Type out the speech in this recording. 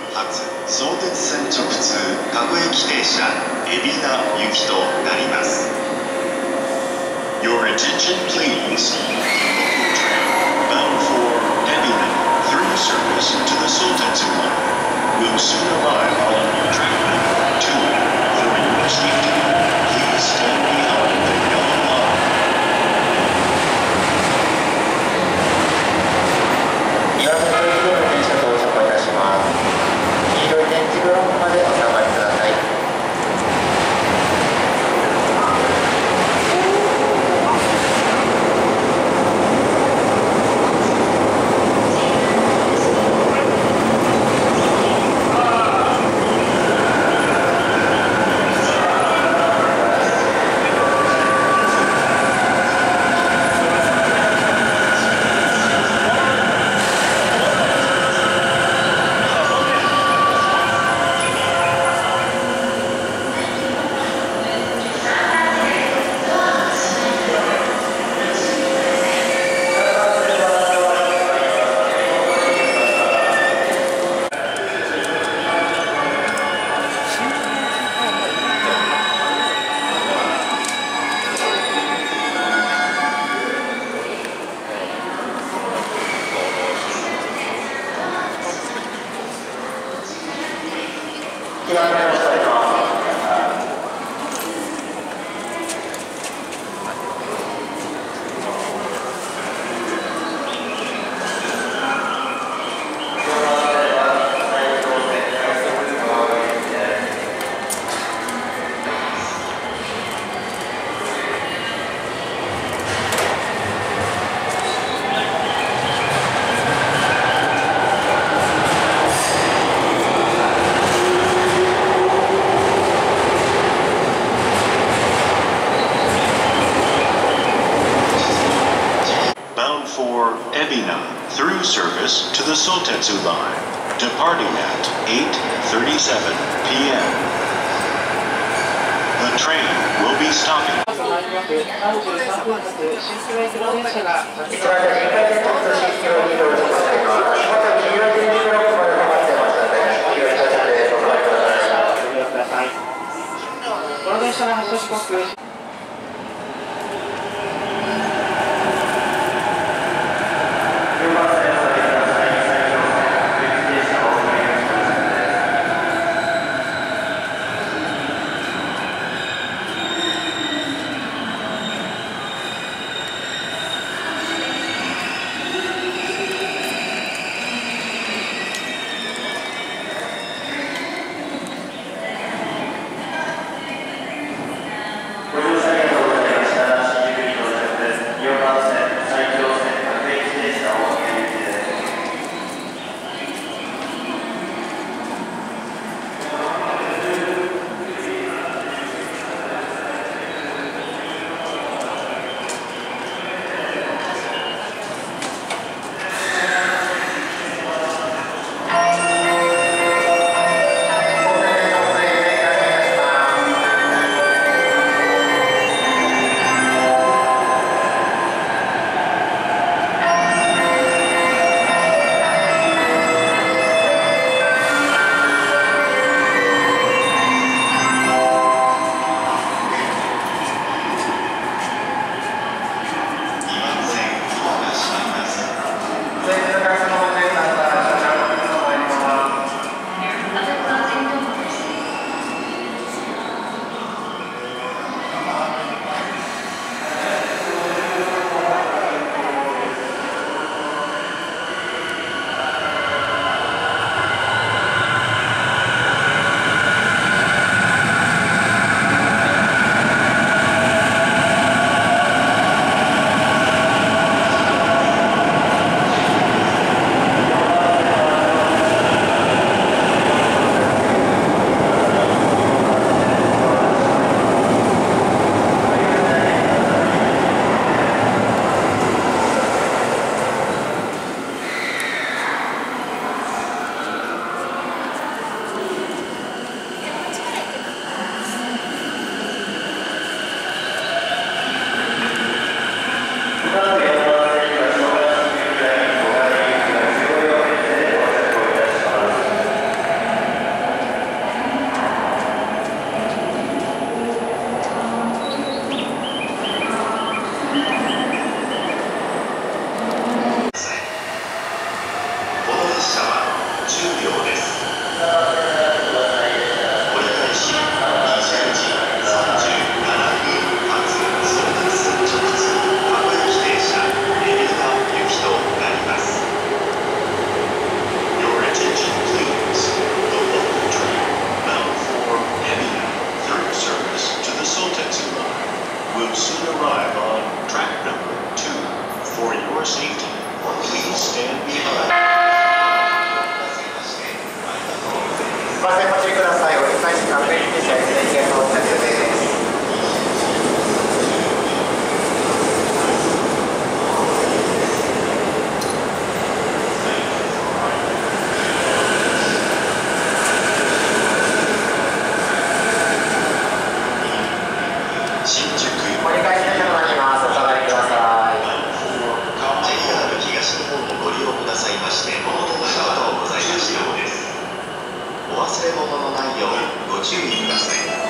発相鉄線直通各駅停車海老名行きとなります。 Your attention please. Local train bound for Ebina through service to the Sotetsu line will soon arrive on your track number 2. For your safety, please stand behind the yellow line. 岩手駅での電車到着いたします。黄色い電池ブロックまでお下がりください。 For Ebina through service to the Sotetsu line, departing at 8:37 p.m. The train will be stopping. この電車の発車時刻ご乗まして各駅停車駅伝が到着です。 新宿折り返し電車となります。お下がりください。 JR 東日本をご利用くださいましてありがとうございました。お忘れ物のないようご注意ください。